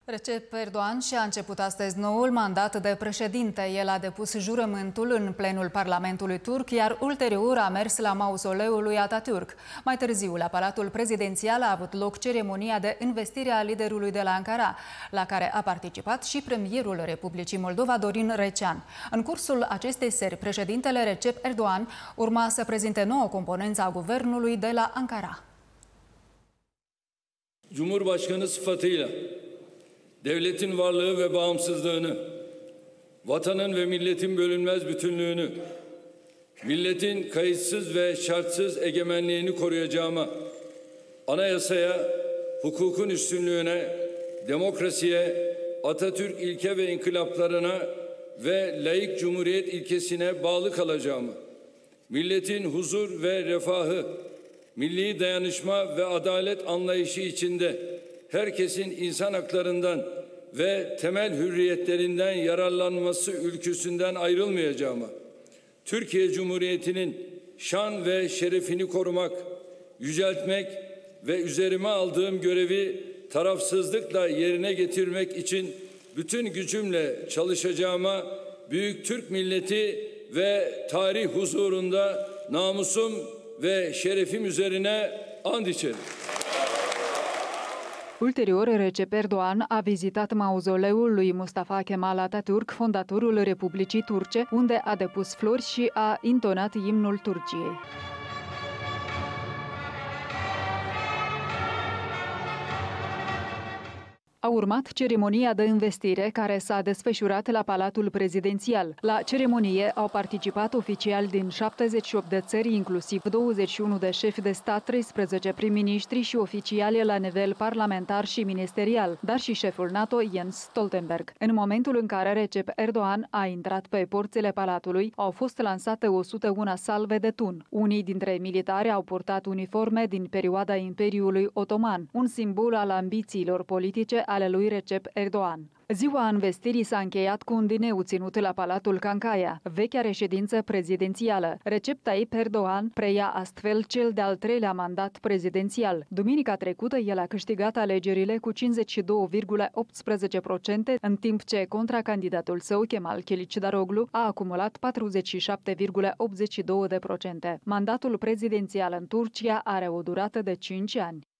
Recep Erdogan și-a început astăzi noul mandat de președinte. El a depus jurământul în plenul Parlamentului turc, iar ulterior a mers la mauzoleul lui Atatürk. Mai târziu, la Palatul Prezidențial a avut loc ceremonia de investire a liderului de la Ankara, la care a participat și premierul Republicii Moldova, Dorin Recean. În cursul acestei seri, președintele Recep Erdogan urma să prezinte nouă componență a guvernului de la Ankara. Cumhurbaşkanı sıfatıyla devletin varlığı ve bağımsızlığını, vatanın ve milletin bölünmez bütünlüğünü, milletin kayıtsız ve şartsız egemenliğini koruyacağıma, anayasaya, hukukun üstünlüğüne, demokrasiye, Atatürk ilke ve inkılaplarına ve laik cumhuriyet ilkesine bağlı kalacağıma, milletin huzur ve refahı, milli dayanışma ve adalet anlayışı içinde herkesin insan haklarından ve temel hürriyetlerinden yararlanması ülküsünden ayrılmayacağıma, Türkiye Cumhuriyeti'nin şan ve şerefini korumak, yüceltmek ve üzerime aldığım görevi tarafsızlıkla yerine getirmek için bütün gücümle çalışacağıma, büyük Türk milleti ve tarih huzurunda namusum ve şerefim üzerine and içerim. Ulterior, Recep Erdogan a vizitat mauzoleul lui Mustafa Kemal Atatürk, fondatorul Republicii Turce, unde a depus flori și a intonat imnul Turciei. A urmat ceremonia de investire care s-a desfășurat la Palatul Prezidențial. La ceremonie au participat oficiali din 78 de țări, inclusiv 21 de șefi de stat, 13 prim-ministri și oficiali la nivel parlamentar și ministerial, dar și șeful NATO, Jens Stoltenberg. În momentul în care Recep Erdogan a intrat pe porțile Palatului, au fost lansate 101 salve de tun. Unii dintre militari au purtat uniforme din perioada Imperiului Otoman, un simbol al ambițiilor politice ale lui Recep Erdogan. Ziua investirii s-a încheiat cu un dineu ținut la Palatul Cancaia, vechea reședință prezidențială. Recep Tayyip Erdogan preia astfel cel de-al treilea mandat prezidențial. Duminica trecută, el a câștigat alegerile cu 52,18%, în timp ce contracandidatul său, Kemal Kılıçdaroğlu, a acumulat 47,82%. Mandatul prezidențial în Turcia are o durată de 5 ani.